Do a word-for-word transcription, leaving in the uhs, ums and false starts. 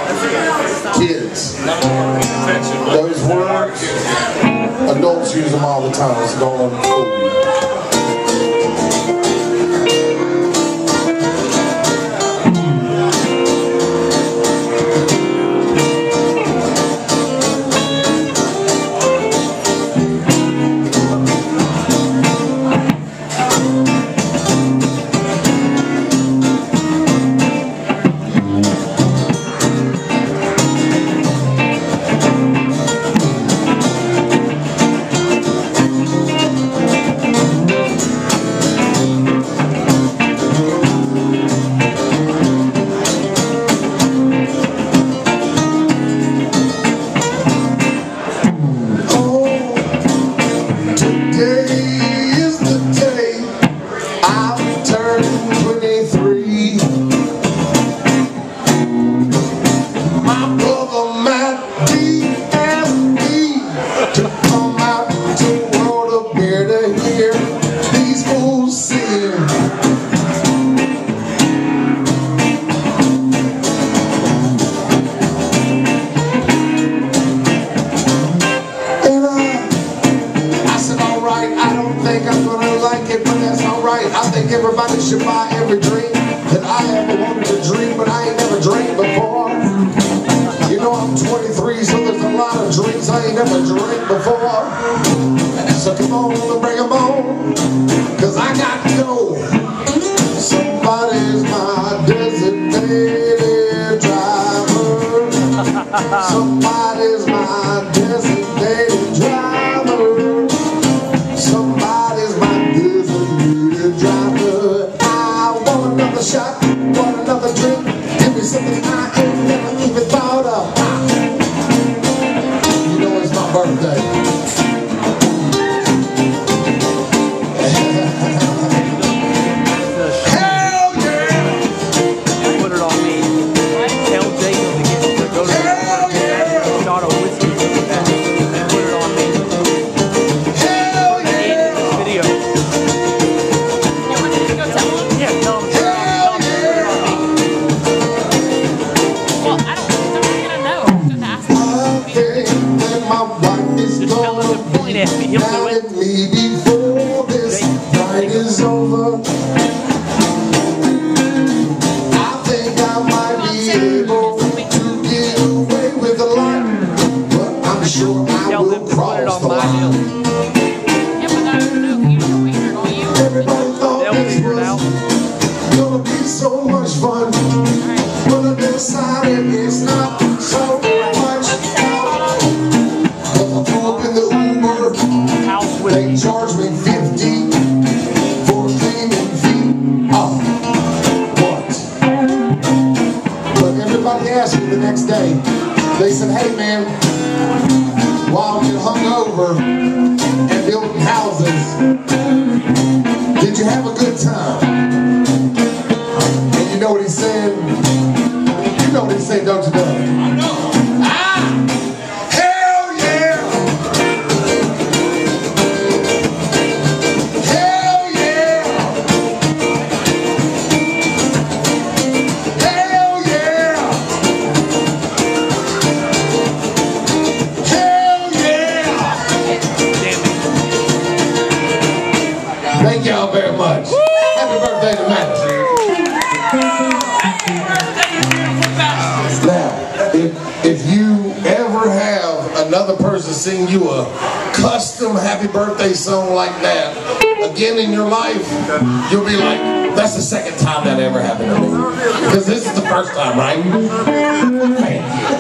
Kids. Those words, adults use them all the time, so don't let them fool you. I think everybody should buy every dream that I ever wanted to dream, but I ain't never dreamed before. You know I'm twenty-three, so there's a lot of dreams I ain't never dreamed before. So come on and bring them on, cause I got to go. Somebody's my designated driver. Somebody's my designated driver. Somebody's my designated driver. I want another shot, want another drink. Give me something I ain't never even thought of. You know it's my birthday. Hell yeah! Put it on me. Tell Jacob to get to go to the bar and get a shot of whiskey really fast. And put it on me. Hell yeah! Video. You want me to go tell him? Yeah, tell him. Hell yeah! Well, I don't, they're not gonna know. Just ask I think that my wife is Just tell him to point at me. He'll do mad it. at me before this night is over. I think I might be able to get away with a lot, but I'm sure I Tell will them to put it cross on the my line. hill. Yeah, but I don't know if you know either, don't you? Everybody thought They'll this figure it out. was gonna be so much fun, but I decided it's not so much fun. Cause I pull up in the Uber, House with they me. charge me fifty for cleaning feet. Oh, what? But everybody asked me the next day. They said, "Hey man, while you're hungover and building houses, did you have a good time?" And you know what he said? You know what he said, don't you, Doug? I know. Ah! Hell yeah! Hell yeah! Hell yeah! Hell yeah! Damn it. Thank y'all very much. Happy birthday to Matt. Now, if, if you ever have another person sing you a custom happy birthday song like that again in your life, you'll be like, that's the second time that ever happened to me. Because this is the first time, right? Thank you.